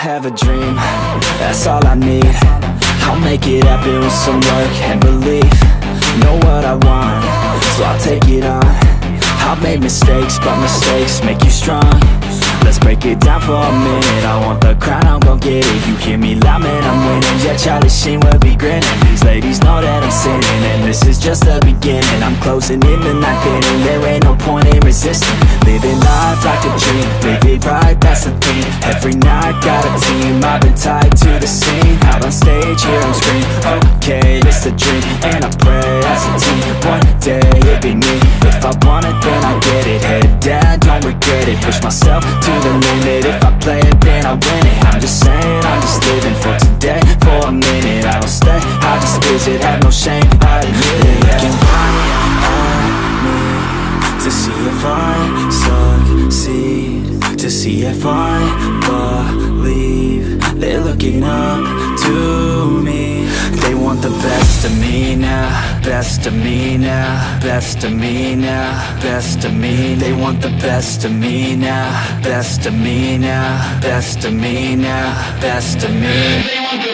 have a dream, that's all I need. I'll make it happen with some work and belief. Know what I want, so I'll take it on. I've made mistakes, but mistakes make you strong. Let's break it down for a minute. I want the crown, I'm gon' get it. You hear me loud, man, I'm winning. Yeah, Charlie Sheen will be grinning. These ladies know that I'm sinning, and this is just the beginning. I'm closing in the ninth inning, there ain't no point in resisting. Living life like a dream, live it right, that's the thing. Every night, got a team, I've been tied to the scene. Out on stage, hear them scream, okay, this a dream. And I pray as a team, one day it'll be me. If I want it, then I get it. Head down, don't regret it. Push myself to the limit. If I play it, then I win it. I'm just saying, I'm just living for today. For a minute, I don't stay, I just visit. Have no shame, I admit it. Looking right at me to see if I succeed, to see if I believe. They're looking up to me. They want the best of me now, best of me now, best of me now, best of me. They want the best of me now, best of me now, best of me now, best of me.